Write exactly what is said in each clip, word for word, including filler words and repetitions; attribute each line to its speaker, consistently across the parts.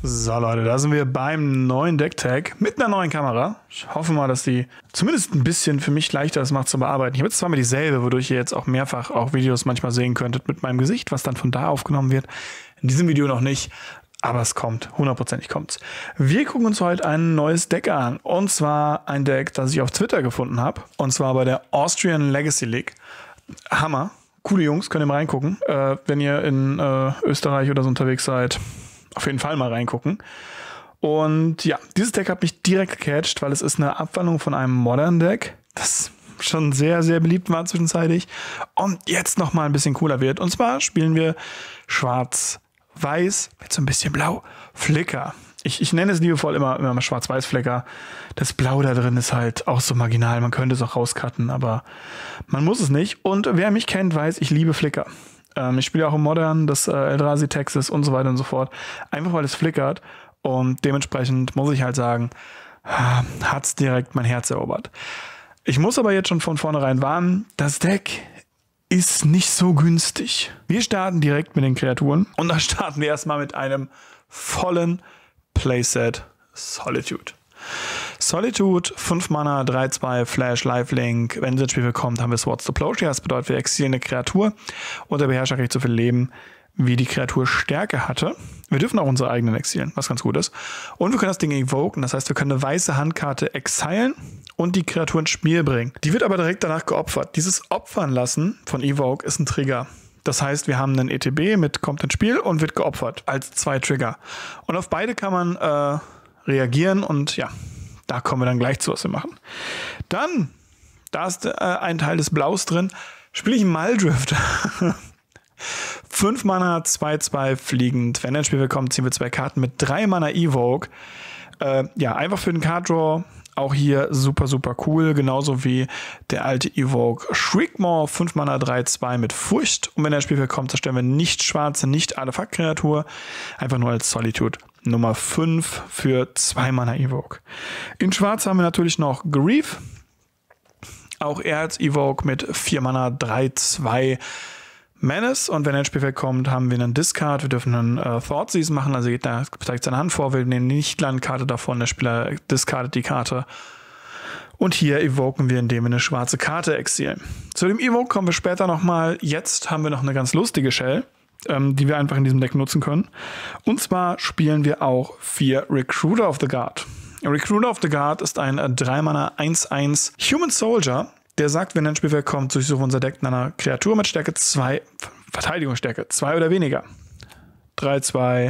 Speaker 1: So Leute, da sind wir beim neuen Decktag mit einer neuen Kamera. Ich hoffe mal, dass die zumindest ein bisschen für mich leichter ist macht zu bearbeiten. Ich habe jetzt zwar mal dieselbe, wodurch ihr jetzt auch mehrfach auch Videos manchmal sehen könntet mit meinem Gesicht, was dann von da aufgenommen wird. In diesem Video noch nicht, aber es kommt, hundertprozentig kommt's. Wir gucken uns heute ein neues Deck an, und zwar ein Deck, das ich auf Twitter gefunden habe, und zwar bei der Austrian Legacy League. Hammer, coole Jungs, könnt ihr mal reingucken, äh, wenn ihr in äh, Österreich oder so unterwegs seid. Auf jeden Fall mal reingucken. Und ja, dieses Deck hat mich direkt gecatcht, weil es ist eine Abwandlung von einem Modern Deck, das schon sehr, sehr beliebt war zwischenzeitlich und jetzt noch mal ein bisschen cooler wird. Und zwar spielen wir Schwarz-Weiß mit so ein bisschen Blau. Flicker. Ich, ich nenne es liebevoll immer, immer mal Schwarz-Weiß-Flicker. Das Blau da drin ist halt auch so marginal. Man könnte es auch rauscutten, aber man muss es nicht. Und wer mich kennt, weiß, ich liebe Flicker. Ich spiele auch im Modern, das äh, Eldrazi Texas und so weiter und so fort. Einfach weil es flickert. Und dementsprechend muss ich halt sagen, hat es direkt mein Herz erobert. Ich muss aber jetzt schon von vornherein warnen, das Deck ist nicht so günstig. Wir starten direkt mit den Kreaturen. Und da starten wir erstmal mit einem vollen Playset Solitude. Solitude, fünf Mana, drei zwei, Flash, Lifelink. Wenn sie ins Spiel kommt, haben wir Swords to Plowshare. Das bedeutet, wir exilieren eine Kreatur und der Beherrscher kriegt so viel Leben, wie die Kreatur Stärke hatte. Wir dürfen auch unsere eigenen exilieren, was ganz gut ist. Und wir können das Ding evoken, das heißt, wir können eine weiße Handkarte exilen und die Kreatur ins Spiel bringen. Die wird aber direkt danach geopfert. Dieses Opfern lassen von Evoke ist ein Trigger. Das heißt, wir haben einen E T B mit kommt ins Spiel und wird geopfert als zwei Trigger. Und auf beide kann man äh, reagieren und ja, da kommen wir dann gleich zu, was wir machen. Dann, da ist äh, ein Teil des Blaus drin, spiele ich Muldrift. fünf Mana, zwei zwei fliegend. Wenn ein Spiel kommt, ziehen wir zwei Karten mit drei Mana Evoke. Äh, ja, einfach für den Card Draw. Auch hier super, super cool. Genauso wie der alte Evoke Shriekmaw. fünf Mana, drei zwei mit Furcht. Und wenn ein Spiel kommt, zerstören wir nicht schwarze, nicht Artefakt-Kreatur. Einfach nur als Solitude. Nummer fünf für zwei Mana Evoke. In Schwarz haben wir natürlich noch Grief. Auch er als Evoke mit vier Mana, drei zwei Menace. Und wenn er ins Spielfeld kommt, haben wir einen Discard. Wir dürfen einen äh, Thoughtseize machen. Also geht da zeigt seine Hand vor. Wir nehmen die Nicht-Landkarte davon. Der Spieler discardet die Karte. Und hier evoken wir, indem wir eine schwarze Karte exilen. Zu dem Evoke kommen wir später nochmal. Jetzt haben wir noch eine ganz lustige Shell, ähm, die wir einfach in diesem Deck nutzen können. Und zwar spielen wir auch vier Recruiter of the Guard. Recruiter of the Guard ist ein äh, drei Mana eins eins Human Soldier. Der sagt, wenn ein Spielfeld kommt, durchsuche unser Deck nach einer Kreatur mit Stärke zwei, Verteidigungsstärke zwei oder weniger. drei zwei,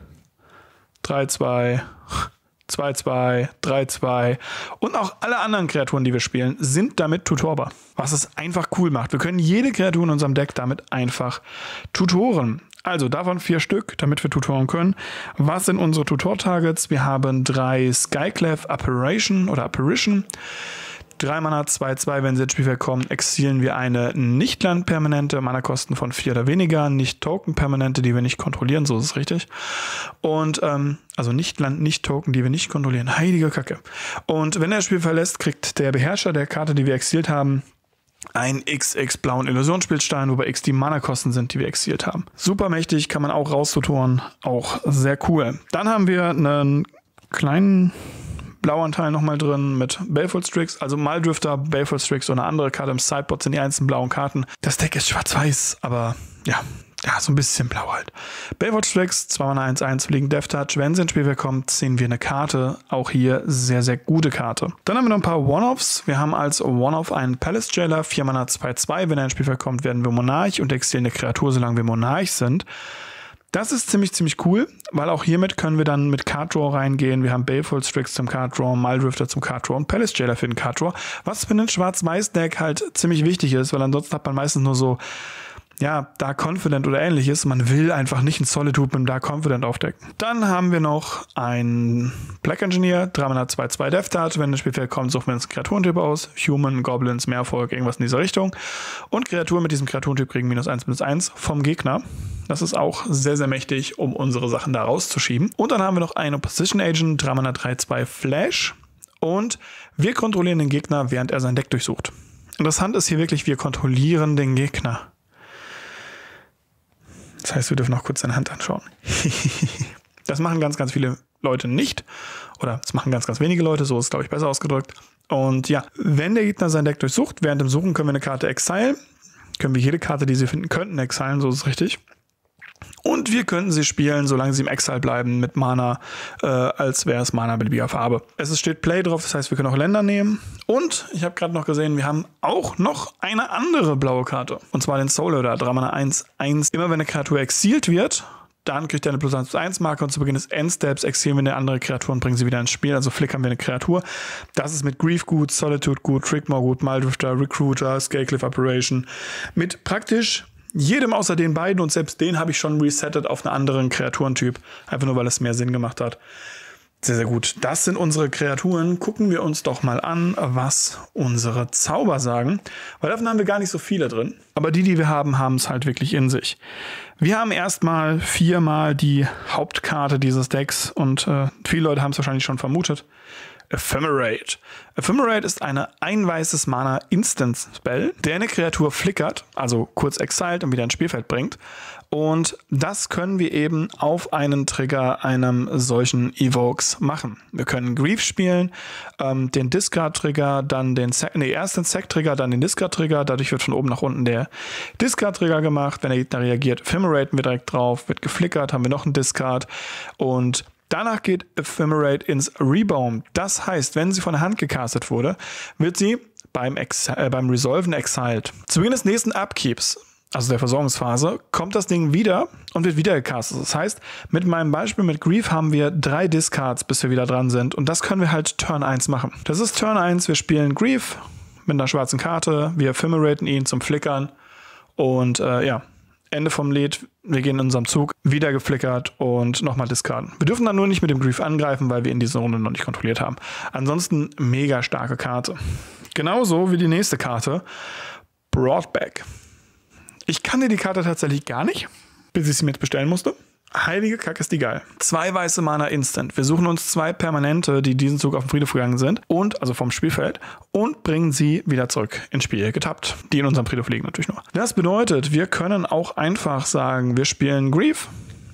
Speaker 1: drei zwei, zwei zwei, drei zwei und auch alle anderen Kreaturen, die wir spielen, sind damit tutorbar. Was es einfach cool macht. Wir können jede Kreatur in unserem Deck damit einfach tutoren. Also davon vier Stück, damit wir tutoren können. Was sind unsere Tutor-Targets? Wir haben drei Skyclave Apparition oder Apparition. drei Mana, zwei zwei, wenn sie ins Spielfeld kommen, exilen wir eine Nicht-Land-Permanente, Mana-Kosten von vier oder weniger, Nicht-Token-Permanente, die wir nicht kontrollieren, so ist es richtig. Und, ähm, also Nicht-Land, Nicht-Token, die wir nicht kontrollieren. Heilige Kacke. Und wenn er das Spiel verlässt, kriegt der Beherrscher der Karte, die wir exiliert haben, ein X X blauen Illusionsspielstein, wobei X die Mana-Kosten sind, die wir exiliert haben. Super mächtig, kann man auch raustutoren, auch sehr cool. Dann haben wir einen kleinen Blauanteil nochmal drin mit Baleful Strix, also Muldrifter, Baleful Strix oder eine andere Karte im Sideboard sind die einzelnen blauen Karten. Das Deck ist schwarz-weiß, aber ja, ja, so ein bisschen blau halt. Baleful Strix, zwei Mana eins eins, fliegen Death Touch. Wenn sie ins Spiel kommt, ziehen wir eine Karte. Auch hier sehr, sehr gute Karte. Dann haben wir noch ein paar One-Offs. Wir haben als One-Off einen Palace Jailer, vier Mana zwei zwei. Wenn er ins Spiel kommt, werden wir Monarch und exilieren eine Kreatur, solange wir Monarch sind. Das ist ziemlich, ziemlich cool, weil auch hiermit können wir dann mit Card Draw reingehen. Wir haben Baleful Strix zum Card Draw, Muldrifter zum Card Draw und Palace Jailer für den Card Draw. Was für ein Schwarz-Weiß-Deck halt ziemlich wichtig ist, weil ansonsten hat man meistens nur so, ja, Dark Confident oder ähnliches. Man will einfach nicht ein Solitude mit dem Dark Confident aufdecken. Dann haben wir noch einen Black Engineer, drei Mana zwei zwei Death Touch. Wenn das Spielfeld kommt, suchen wir uns einen Kreaturentyp aus. Human, Goblins, Meervolk, irgendwas in dieser Richtung. Und Kreaturen mit diesem Kreaturentyp kriegen minus eins, minus eins vom Gegner. Das ist auch sehr, sehr mächtig, um unsere Sachen da rauszuschieben. Und dann haben wir noch einen Opposition Agent, drei Mana drei zwei Flash. Und wir kontrollieren den Gegner, während er sein Deck durchsucht. Interessant ist hier wirklich, wir kontrollieren den Gegner. Das heißt, wir dürfen noch kurz seine Hand anschauen. Das machen ganz, ganz viele Leute nicht. Oder das machen ganz, ganz wenige Leute, so ist es, glaube ich, besser ausgedrückt. Und ja, wenn der Gegner sein Deck durchsucht, während dem Suchen können wir eine Karte exilen. Können wir jede Karte, die sie finden könnten, exilen, so ist es richtig. Und wir könnten sie spielen, solange sie im Exile bleiben, mit Mana, äh, als wäre es Mana beliebiger Farbe. Es steht Play drauf, das heißt, wir können auch Länder nehmen. Und ich habe gerade noch gesehen, wir haben auch noch eine andere blaue Karte. Und zwar den Soulloader, drei Mana eins eins. Immer wenn eine Kreatur exilt wird, dann kriegt er eine plus eins plus eins Marke und zu Beginn des Endsteps exilen wir eine andere Kreatur und bringen sie wieder ins Spiel. Also flickern wir eine Kreatur. Das ist mit Grief gut, Solitude gut, Trickmaw gut, Muldrifter, Recruiter, Scalecliff Operation. Mit praktisch jedem außer den beiden und selbst den habe ich schon resettet auf einen anderen Kreaturentyp. Einfach nur, weil es mehr Sinn gemacht hat. Sehr, sehr gut. Das sind unsere Kreaturen. Gucken wir uns doch mal an, was unsere Zauber sagen. Weil davon haben wir gar nicht so viele drin. Aber die, die wir haben, haben es halt wirklich in sich. Wir haben erstmal viermal die Hauptkarte dieses Decks. Und äh, viele Leute haben es wahrscheinlich schon vermutet. Ephemerate. Ephemerate ist eine ein weißes Mana Instant Spell, der eine Kreatur flickert, also kurz exiled und wieder ins Spielfeld bringt. Und das können wir eben auf einen Trigger einem solchen Evokes machen. Wir können Grief spielen, ähm, den Discard-Trigger, dann den Sack, nee, erst den Sack-Trigger, dann den Discard-Trigger. Dadurch wird von oben nach unten der Discard-Trigger gemacht. Wenn der Gegner reagiert, ephemeraten wir direkt drauf, wird geflickert, haben wir noch einen Discard und danach geht Ephemerate ins Rebound. Das heißt, wenn sie von der Hand gecastet wurde, wird sie beim, Ex äh, beim Resolven exiled. Zu Beginn des nächsten Upkeeps, also der Versorgungsphase, kommt das Ding wieder und wird wieder gecastet. Das heißt, mit meinem Beispiel mit Grief haben wir drei Discards, bis wir wieder dran sind. Und das können wir halt Turn eins machen. Das ist Turn eins, wir spielen Grief mit einer schwarzen Karte, wir ephemeraten ihn zum Flickern und äh, ja, Ende vom Lied, wir gehen in unserem Zug, wieder geflickert und nochmal discarden. Wir dürfen dann nur nicht mit dem Grief angreifen, weil wir in dieser Runde noch nicht kontrolliert haben. Ansonsten mega starke Karte. Genauso wie die nächste Karte, Broadback. Ich kannte die Karte tatsächlich gar nicht, bis ich sie mir jetzt bestellen musste. Heilige Kacke ist die geil. Zwei weiße Mana Instant. Wir suchen uns zwei Permanente, die diesen Zug auf den Friedhof gegangen sind, und also vom Spielfeld, und bringen sie wieder zurück ins Spiel getappt. Die in unserem Friedhof liegen natürlich nur. Das bedeutet, wir können auch einfach sagen, wir spielen Grief.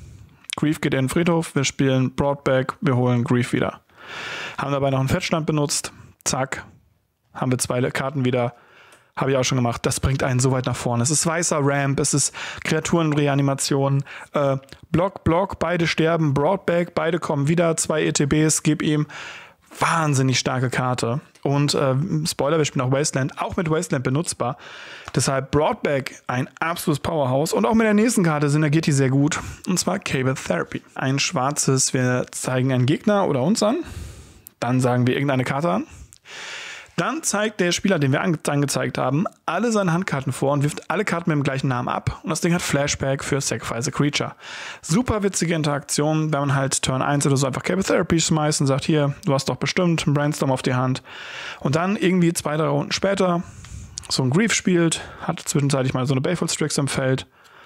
Speaker 1: Grief geht in den Friedhof, wir spielen Broadback, wir holen Grief wieder. Haben dabei noch einen Fettstand benutzt. Zack. Haben wir zwei Karten wieder. Habe ich auch schon gemacht. Das bringt einen so weit nach vorne. Es ist weißer Ramp, es ist Kreaturenreanimation, äh, Block, Block, beide sterben, Broadback, beide kommen wieder, zwei E T Bs, gib ihm. Wahnsinnig starke Karte. Und äh, Spoiler, wir spielen auch Wasteland, auch mit Wasteland benutzbar. Deshalb Broadback, ein absolutes Powerhouse. Und auch mit der nächsten Karte synergiert die sehr gut. Und zwar Cable Therapy. Ein schwarzes, wir zeigen einen Gegner oder uns an. Dann sagen wir irgendeine Karte an. Dann zeigt der Spieler, den wir ange angezeigt haben, alle seine Handkarten vor und wirft alle Karten mit dem gleichen Namen ab. Und das Ding hat Flashback für Sacrifice a Creature. Super witzige Interaktion, wenn man halt Turn eins oder so einfach Cable Therapy schmeißt und sagt, hier, du hast doch bestimmt einen Brainstorm auf die Hand. Und dann irgendwie zwei, drei Runden später so ein Grief spielt, hat zwischenzeitlich mal so eine Baleful Strix im Feld,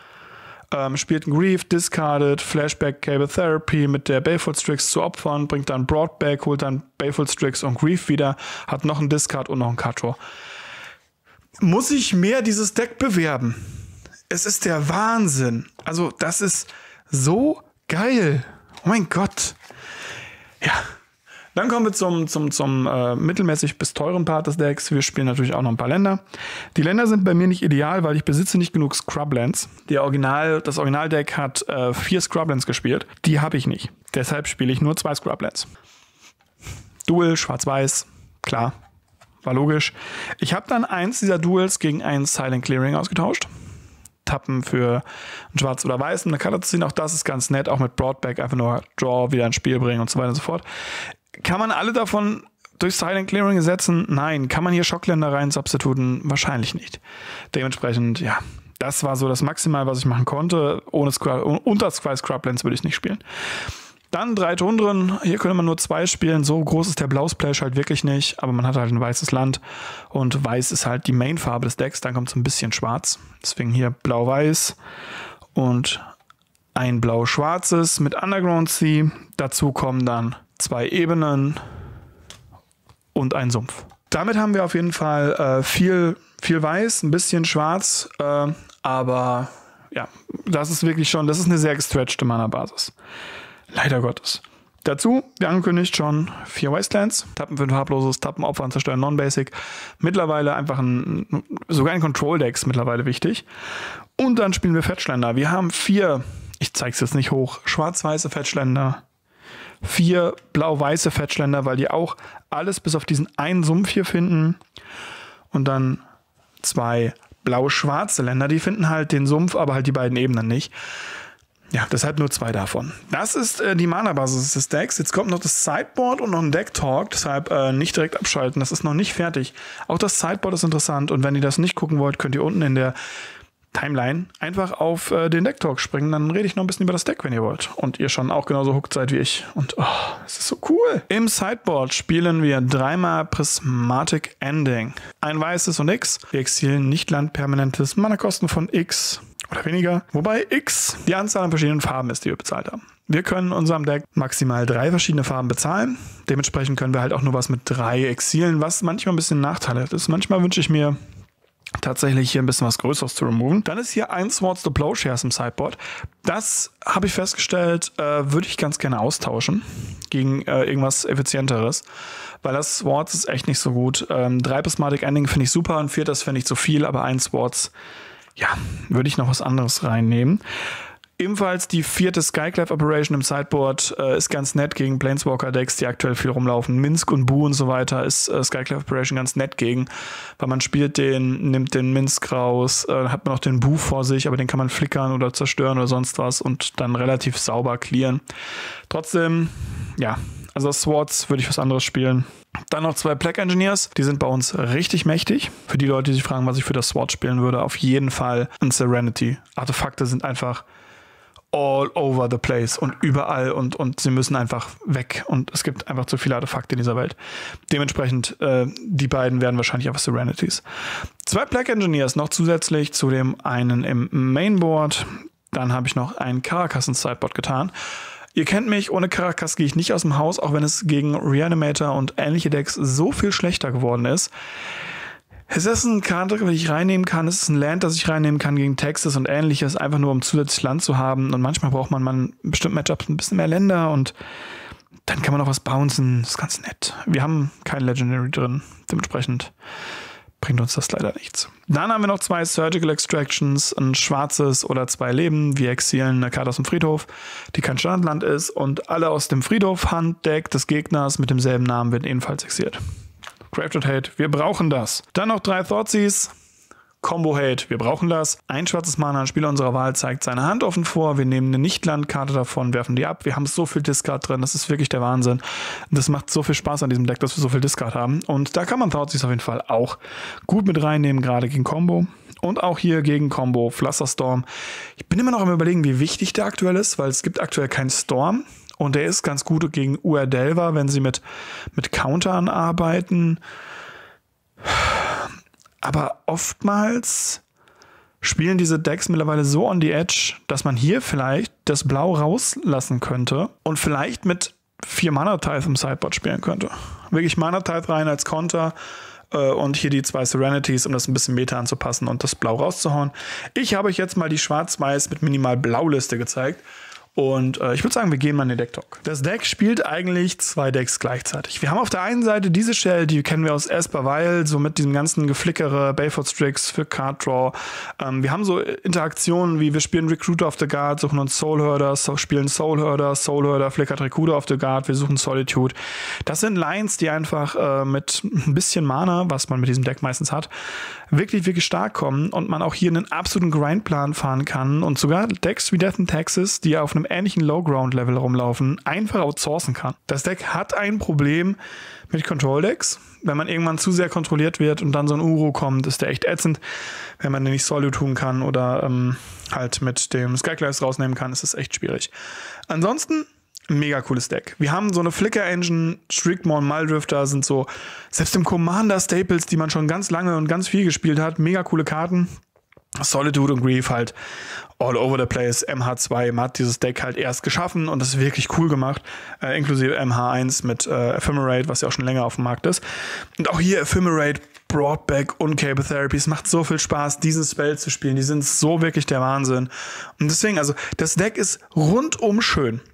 Speaker 1: ähm, spielt ein Grief, discardet, Flashback, Cable Therapy mit der Baleful Strix zu opfern, bringt dann Broadback, holt dann Baleful Strix und Grief wieder, hat noch einen Discard und noch einen Card Draw. Muss ich mehr dieses Deck bewerben? Es ist der Wahnsinn. Also das ist so geil. Oh mein Gott. Ja. Dann kommen wir zum, zum, zum äh, mittelmäßig bis teuren Part des Decks. Wir spielen natürlich auch noch ein paar Länder. Die Länder sind bei mir nicht ideal, weil ich besitze nicht genug Scrublands. Der Original, das Originaldeck hat äh, vier Scrublands gespielt. Die habe ich nicht. Deshalb spiele ich nur zwei Scrublands. Dual, schwarz-weiß, klar, war logisch. Ich habe dann eins dieser Duals gegen einen Silent Clearing ausgetauscht. Tappen für ein Schwarz oder Weiß, um eine Karte zu ziehen. Auch das ist ganz nett, auch mit Broadback, einfach nur Draw, wieder ins Spiel bringen und so weiter und so fort. Kann man alle davon durch Silent Clearing setzen? Nein. Kann man hier Schockländer rein substituten? Wahrscheinlich nicht. Dementsprechend, ja, das war so das Maximal, was ich machen konnte. Ohne Scrub, unter zwei Scrublands würde ich es nicht spielen. Dann drei Tundren. Hier könnte man nur zwei spielen. So groß ist der Blausplash halt wirklich nicht. Aber man hat halt ein weißes Land. Und weiß ist halt die Mainfarbe des Decks. Dann kommt so ein bisschen schwarz. Deswegen hier blau-weiß. Und ein blau-schwarzes mit Underground Sea. Dazu kommen dann zwei Ebenen und ein Sumpf. Damit haben wir auf jeden Fall äh, viel, viel weiß, ein bisschen schwarz. Äh, aber ja, das ist wirklich schon, das ist eine sehr gestretchte Mana-Basis. Leider Gottes. Dazu, wie angekündigt, schon vier Wastelands, Tappen für ein farbloses, Tappen, Opfern, Zerstören, Non-Basic. Mittlerweile einfach ein, sogar ein Control-Deck ist mittlerweile wichtig. Und dann spielen wir Fetchländer. Wir haben vier, ich zeige es jetzt nicht hoch, schwarz-weiße Fetchländer, vier blau-weiße Fetchländer, weil die auch alles bis auf diesen einen Sumpf hier finden. Und dann zwei blau-schwarze Länder, die finden halt den Sumpf, aber halt die beiden Ebenen nicht. Ja, deshalb nur zwei davon. Das ist äh, die Mana-Basis des Decks. Jetzt kommt noch das Sideboard und noch ein Deck-Talk. Deshalb äh, nicht direkt abschalten. Das ist noch nicht fertig. Auch das Sideboard ist interessant. Und wenn ihr das nicht gucken wollt, könnt ihr unten in der Timeline einfach auf äh, den Deck-Talk springen. Dann rede ich noch ein bisschen über das Deck, wenn ihr wollt. Und ihr schon auch genauso hooked seid wie ich. Und oh, es ist so cool. Im Sideboard spielen wir dreimal Prismatic Ending. Ein weißes und X. Wir exilieren Nicht-Land-Permanentes. Mana-Kosten von X. Oder weniger. Wobei X die Anzahl an verschiedenen Farben ist, die wir bezahlt haben. Wir können in unserem Deck maximal drei verschiedene Farben bezahlen. Dementsprechend können wir halt auch nur was mit drei exilen, was manchmal ein bisschen Nachteile hat. Manchmal wünsche ich mir tatsächlich hier ein bisschen was Größeres zu removen. Dann ist hier ein Swords to Plowshares im Sideboard. Das habe ich festgestellt, äh, würde ich ganz gerne austauschen gegen äh, irgendwas Effizienteres. Weil das Swords ist echt nicht so gut. Ähm, drei Prismatic Ending finde ich super, ein viertes finde ich zu viel, aber ein Swords, ja, würde ich noch was anderes reinnehmen. Ebenfalls die vierte Skyclave Operation im Sideboard äh, ist ganz nett gegen Planeswalker-Decks, die aktuell viel rumlaufen. Minsk und Bu und so weiter ist äh, Skyclave Operation ganz nett gegen, weil man spielt den, nimmt den Minsk raus, äh, hat man noch den Bu vor sich, aber den kann man flickern oder zerstören oder sonst was und dann relativ sauber clearen. Trotzdem, ja, also Swords würde ich was anderes spielen. Dann noch zwei Plague Engineers, die sind bei uns richtig mächtig. Für die Leute, die sich fragen, was ich für das Sword spielen würde, auf jeden Fall ein Serenity. Artefakte sind einfach all over the place und überall und, und sie müssen einfach weg und es gibt einfach zu viele Artefakte in dieser Welt. Dementsprechend, äh, die beiden werden wahrscheinlich einfach Serenities. Zwei Plague Engineers noch zusätzlich zu dem einen im Mainboard. Dann habe ich noch einen Karakas ins Sideboard getan. Ihr kennt mich, ohne Karakas gehe ich nicht aus dem Haus, auch wenn es gegen Reanimator und ähnliche Decks so viel schlechter geworden ist. Es ist ein Karte, die ich reinnehmen kann, es ist ein Land, das ich reinnehmen kann gegen Texas und ähnliches, einfach nur um zusätzlich Land zu haben. Und manchmal braucht man mal in bestimmten Matchups ein bisschen mehr Länder und dann kann man auch was bouncen, das ist ganz nett. Wir haben kein Legendary drin, dementsprechend bringt uns das leider nichts. Dann haben wir noch zwei Surgical Extractions, ein schwarzes oder zwei Leben. Wir exilen eine Karte aus dem Friedhof, die kein Standardland ist und alle aus dem Friedhof-Handdeck des Gegners mit demselben Namen werden ebenfalls exiert. Crafted Hate, wir brauchen das. Dann noch drei Thoughtseize. Combo Hate, wir brauchen das. Ein schwarzes Mana, ein Spieler unserer Wahl zeigt seine Hand offen vor. Wir nehmen eine Nicht-Land-Karte davon, werfen die ab. Wir haben so viel Discard drin, das ist wirklich der Wahnsinn. Das macht so viel Spaß an diesem Deck, dass wir so viel Discard haben. Und da kann man Thoughtseize auf jeden Fall auch gut mit reinnehmen, gerade gegen Combo. Und auch hier gegen Combo Flusterstorm. Ich bin immer noch am Überlegen, wie wichtig der aktuell ist, weil es gibt aktuell keinen Storm. Und der ist ganz gut gegen Uerdelva, wenn sie mit, mit Countern arbeiten. Aber oftmals spielen diese Decks mittlerweile so on the edge, dass man hier vielleicht das Blau rauslassen könnte und vielleicht mit vier Mana-Tithe im Sideboard spielen könnte. Wirklich Mana-Tithe rein als Konter äh, und hier die zwei Serenities, um das ein bisschen Meta anzupassen und das Blau rauszuhauen. Ich habe euch jetzt mal die Schwarz-Weiß mit minimal Blau-Liste gezeigt. Und äh, ich würde sagen, wir gehen mal in den Deck-Talk. Das Deck spielt eigentlich zwei Decks gleichzeitig. Wir haben auf der einen Seite diese Shell, die kennen wir aus Esper Vial, so mit diesem ganzen Geflickere, Baleford Strix für Card Draw. Ähm, wir haben so Interaktionen wie wir spielen Recruiter of the Guard, suchen uns Soul Herder, so spielen Soul Herder, Soul Herder, flickert Recruiter of the Guard, wir suchen Solitude. Das sind Lines, die einfach äh, mit ein bisschen Mana, was man mit diesem Deck meistens hat, wirklich, wirklich stark kommen und man auch hier einen absoluten Grindplan fahren kann und sogar Decks wie Death and Taxes, die auf einem ähnlichen Low-Ground-Level rumlaufen, einfach outsourcen kann. Das Deck hat ein Problem mit Control-Decks. Wenn man irgendwann zu sehr kontrolliert wird und dann so ein Uro kommt, ist der echt ätzend. Wenn man den nicht Solitude tun kann oder ähm, halt mit dem Skyclaves rausnehmen kann, ist es echt schwierig. Ansonsten mega cooles Deck. Wir haben so eine Flicker-Engine, Strictmore, Muldrifter sind so, selbst im Commander-Staples, die man schon ganz lange und ganz viel gespielt hat, mega coole Karten. Solitude und Grief halt all over the place. M H zwei hat dieses Deck halt erst geschaffen und das ist wirklich cool gemacht, äh, inklusive M H eins mit äh, Ephemerate, was ja auch schon länger auf dem Markt ist. Und auch hier Ephemerate, Broadback und Cable Therapy. Es macht so viel Spaß, diese Spells zu spielen. Die sind so wirklich der Wahnsinn. Und deswegen, also das Deck ist rundum schön.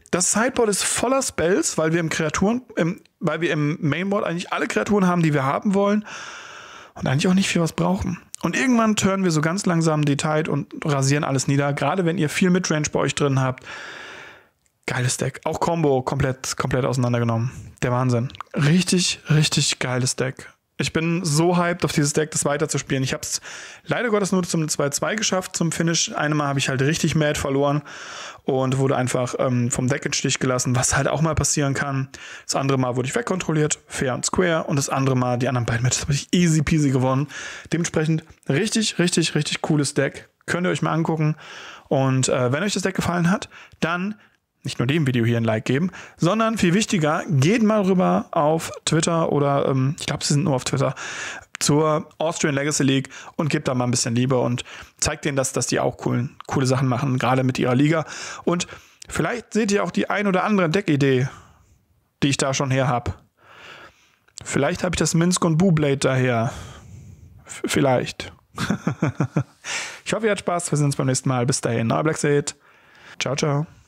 Speaker 1: Das Sideboard ist voller Spells, weil wir im Kreaturen, im, weil wir im Mainboard eigentlich alle Kreaturen haben, die wir haben wollen und eigentlich auch nicht viel was brauchen. Und irgendwann turnen wir so ganz langsam die Tide und rasieren alles nieder, gerade wenn ihr viel Midrange bei euch drin habt. Geiles Deck. Auch Combo komplett, komplett auseinandergenommen. Der Wahnsinn. Richtig, richtig geiles Deck. Ich bin so hyped auf dieses Deck, das weiterzuspielen. Ich habe es leider Gottes nur zum zwei zwei geschafft, zum Finish. Einmal habe ich halt richtig mad verloren und wurde einfach ähm, vom Deck in den Stich gelassen, was halt auch mal passieren kann. Das andere Mal wurde ich wegkontrolliert, fair und square. Und das andere Mal, die anderen beiden Matches, habe ich easy peasy gewonnen. Dementsprechend richtig, richtig, richtig cooles Deck. Könnt ihr euch mal angucken. Und äh, wenn euch das Deck gefallen hat, dann nicht nur dem Video hier ein Like geben, sondern viel wichtiger, geht mal rüber auf Twitter oder ähm, ich glaube, sie sind nur auf Twitter, zur Austrian Legacy League und gebt da mal ein bisschen Liebe und zeigt denen, dass, dass die auch coolen, coole Sachen machen, gerade mit ihrer Liga. Und vielleicht seht ihr auch die ein oder andere Deckidee, die ich da schon her habe. Vielleicht habe ich das Minsk und Boo-Blade daher. F- vielleicht. Ich hoffe, ihr habt Spaß. Wir sehen uns beim nächsten Mal. Bis dahin. Euer Blackseid. Ciao, ciao.